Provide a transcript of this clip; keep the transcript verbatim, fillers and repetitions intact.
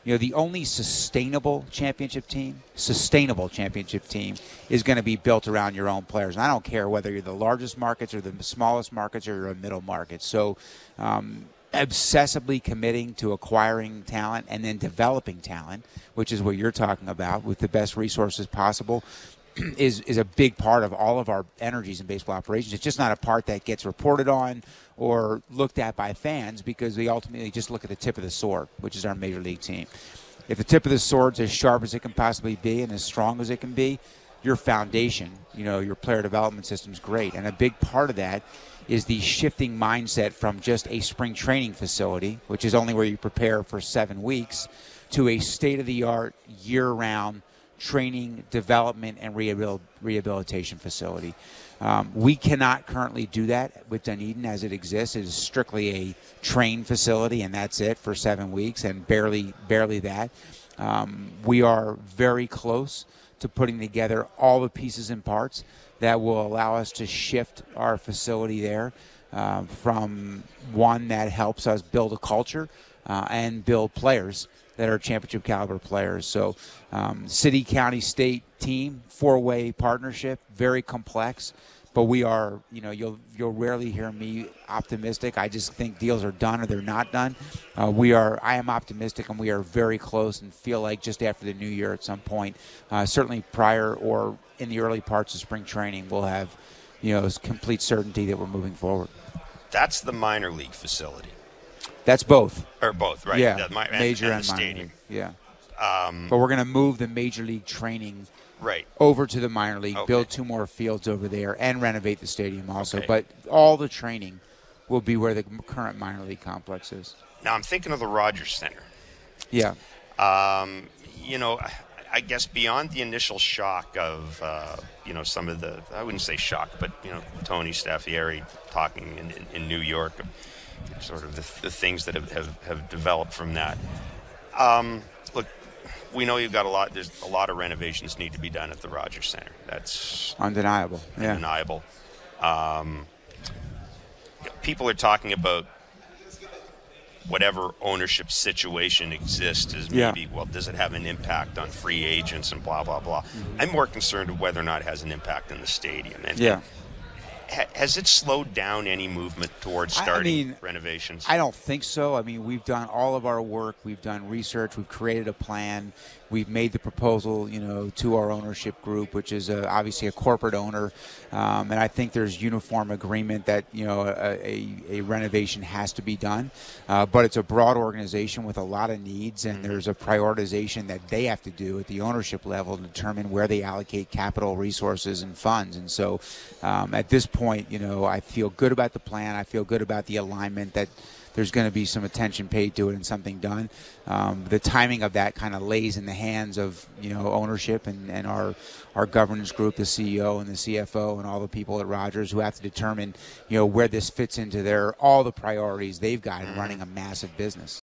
You know, the only sustainable championship team, sustainable championship team is going to be built around your own players. And I don't care whether you're the largest markets or the smallest markets or you're a middle market. So um, obsessively committing to acquiring talent and then developing talent, which is what you're talking about, with the best resources possible, is is a big part of all of our energies in baseball operations. It's just not a part that gets reported on or looked at by fans, because we ultimately just look at the tip of the sword, which is our major league team. If the tip of the sword's as sharp as it can possibly be and as strong as it can be, your foundation, you know, your player development system is great. And a big part of that is the shifting mindset from just a spring training facility, which is only where you prepare for seven weeks, to a state-of-the-art, year-round training, development, and rehabil- rehabilitation facility. Um, we cannot currently do that with Dunedin as it exists. It is strictly a train facility, and that's it for seven weeks, and barely, barely that. Um, we are very close to putting together all the pieces and parts that will allow us to shift our facility there uh, from one that helps us build a culture uh, and build players that are championship caliber players. So um, city, county, state, team, four-way partnership, very complex. But we are, you know, you'll you'll rarely hear me optimistic. I just think deals are done or they're not done. Uh, we are, I am optimistic, and we are very close, and feel like just after the new year at some point, uh, certainly prior or in the early parts of spring training, we'll have, you know, complete certainty that we're moving forward. That's the minor league facility. That's both. Or both, right? Yeah, the, and, major and, and the minor stadium. league. Yeah. Um, but we're going to move the major league training right over to the minor league, okay. build two more fields over there, and renovate the stadium also. Okay. But all the training will be where the current minor league complex is. Now I'm thinking of the Rogers Center. Yeah. Um, you know, I guess beyond the initial shock of, uh, you know, some of the, I wouldn't say shock, but, you know, Tony Staffieri talking in, in, in New York, sort of the, the things that have, have, have developed from that. Um, look, we know you've got a lot, there's a lot of renovations need to be done at the Rogers Center. That's undeniable. Yeah. Undeniable. Um, people are talking about whatever ownership situation exists is maybe, yeah. well, does it have an impact on free agents and blah, blah, blah. Mm-hmm. I'm more concerned with whether or not it has an impact in the stadium. And, yeah. ha- has it slowed down any movement towards starting I mean, renovations? I don't think so. I mean, we've done all of our work. We've done research. We've created a plan. We've made the proposal, you know, to our ownership group, which is a, obviously a corporate owner. Um, and I think there's uniform agreement that, you know, a, a, a renovation has to be done. Uh, but it's a broad organization with a lot of needs, and mm-hmm. there's a prioritization that they have to do at the ownership level to determine where they allocate capital, resources, and funds. And so um, at this point, you know, I feel good about the plan. I feel good about the alignment that there's going to be some attention paid to it and something done. Um, the timing of that kind of lays in the hands of, you know, ownership and, and our our governance group, the C E O and the C F O and all the people at Rogers, who have to determine, you know, where this fits into their all the priorities they've got in running a massive business.